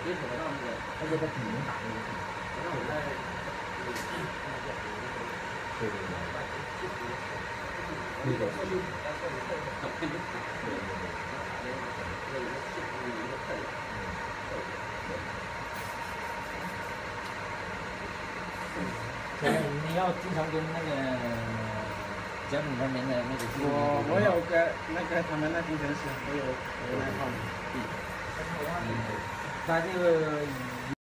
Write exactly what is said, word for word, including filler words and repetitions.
接触得到那个， 而且它底能打那个地。 那我在对对对。那个是。对对对。所以你要经常跟那个江米那边的那个。 我我有跟那个他们那工程师，我有我有那套地。 他这个。